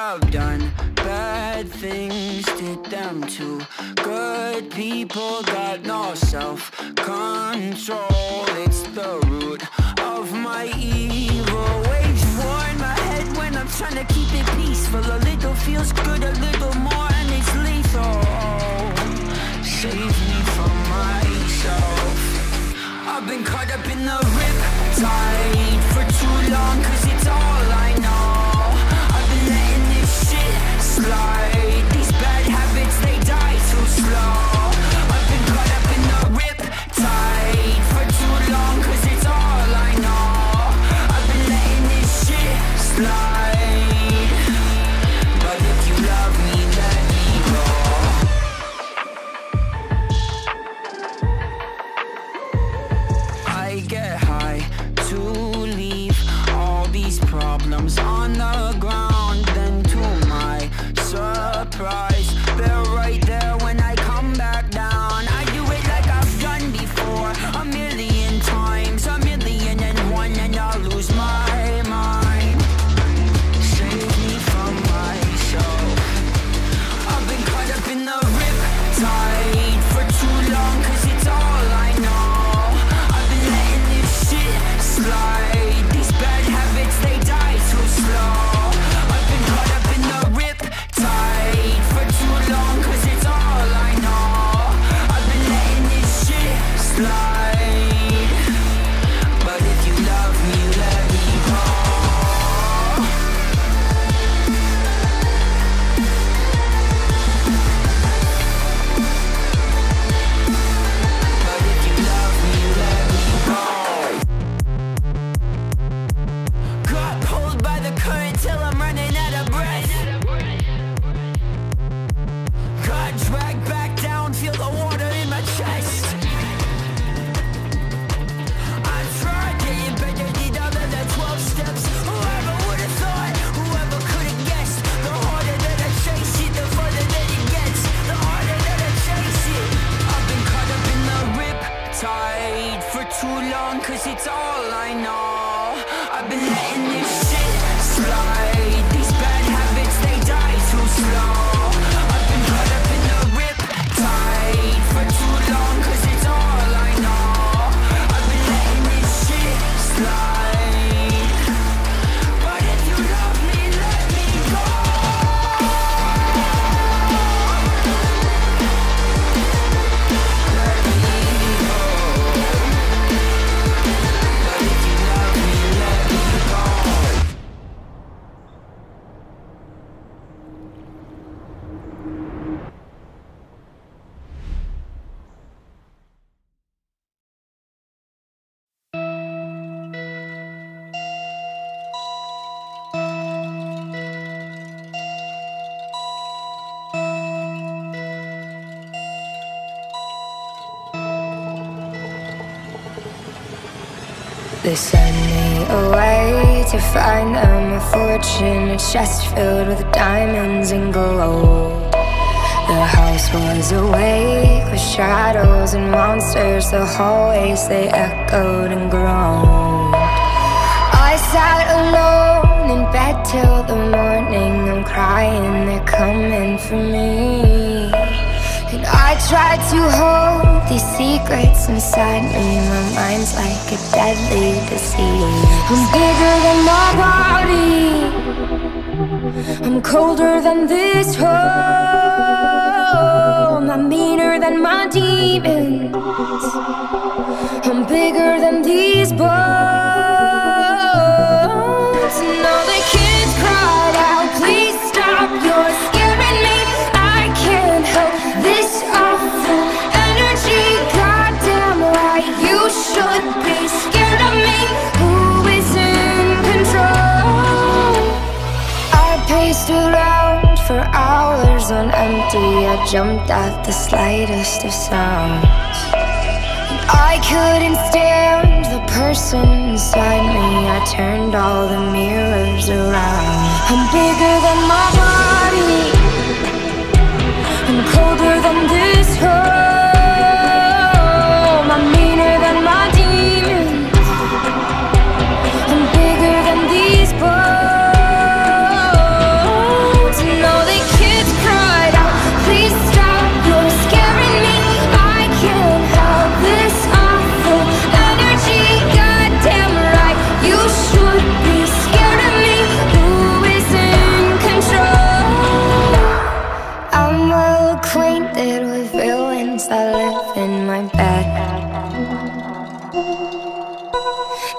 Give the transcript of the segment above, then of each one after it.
I've done bad things, did them too. Good people got no self-control. It's the root of my evil. Wage war in my head when I'm trying to keep it peaceful. A little feels good, a little more, and it's lethal. Save me from myself. I've been caught up in the riptide for too long, cause it's all I know. I've been letting this shit slide. These bad habits, they die too slow. I've been caught up in the riptide for too long, cause it's all I know. I've been letting this shit slide. But if you love me, let me go. I get high to leave all these problems on the ground. Then to my surprise, they're right there when I come back down. I do it like I've done before, a million times, a million and one, and I'll lose my mind. Save me from myself. I've been caught up in the riptide for too long, cause it's all I know. I've been letting this shit slide. These bad habits, they die too slow. I've been caught up in the riptide for too long, cause it's all I know. I've been letting this shit slide. But if you love me, let me go. But if you love me, let me go. Got pulled by the current till I'm running out of breath. Got dragged back down, feel the water in my chest. I tried getting better, did all of the 12 steps. Whoever would've thought, whoever could've guessed. The harder that I chase it, the further that it gets. The harder that I chase it. I've been caught up in the riptide for too long, cause it's all I know. I've been letting this shit slide. These bad habits, they die too slow. I've been caught up in the riptide for too long, cause it's all I know. I've been letting this shit slide. But if you love me, let me go. Let me go. But if you love me, let me go. They sent me away to find them a fortune, a chest filled with diamonds and gold. The house was awake with shadows and monsters. The hallways, they echoed and groaned. I sat alone in bed till the morning. I'm crying, they're coming for me. And I tried to hold these secrets inside me. My mind's like a deadly disease. I'm bigger than my body, I'm colder than this home. I'm meaner than my demons, I'm bigger than these bones. And all the kids cried out, please stop, you're scaring me. I can't help this awful energy. Goddamn right, you should be scared of me. Who is in control? I paced around for hours on empty. I jumped at the slightest of sounds. I couldn't stand the person inside me. I turned all the mirrors around. I'm bigger than my body, I'm colder than this home. I'm meaner than my demons, I'm bigger than these bones.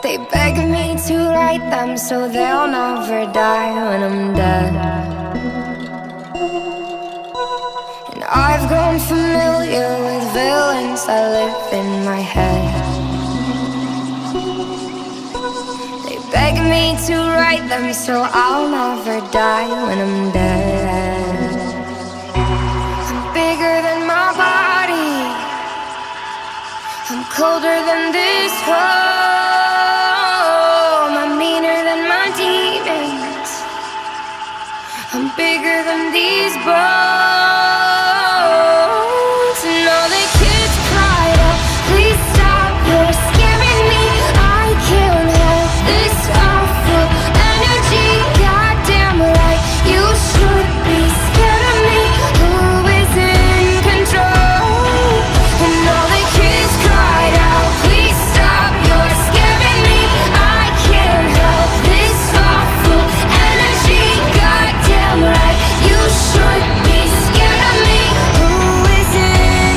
They beg me to write them so they'll never die when I'm dead. And I've grown familiar with villains that live in my head. They beg me to write them so I'll never die when I'm dead. I'm bigger than my body, I'm colder than this home, I'm meaner than my demons, I'm bigger than these bones. And all the kids cried out, please stop, you're scaring me, I can't help this awful energy. Goddamn right, you should be scared of me. Who is in control? And all the kids cried out, please stop, you're scaring me, I can't help this awful energy. Goddamn right, you should be scared of me. Who is in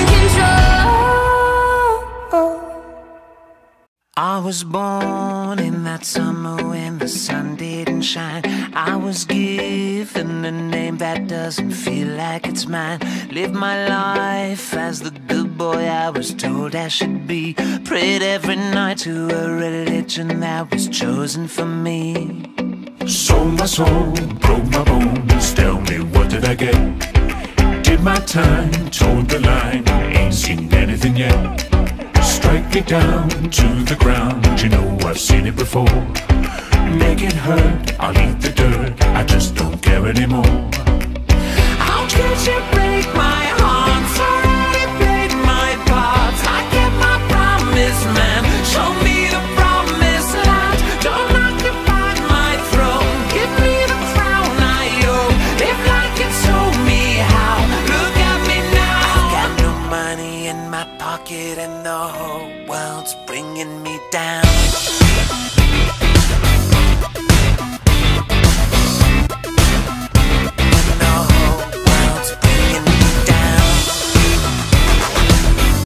control? I was born in that summer when the sun didn't shine. I was given a name that doesn't feel like it's mine. Live my life as the good boy I was told I should be. Prayed every night to a religion that was chosen for me. Sold my soul, broke my bones, tell me what did I get? Did my time, towed the line, ain't seen anything yet. Strike me down to the ground, you know I've seen it before. Make it hurt, I'll eat the dirt, I just don't care anymore. I'll get you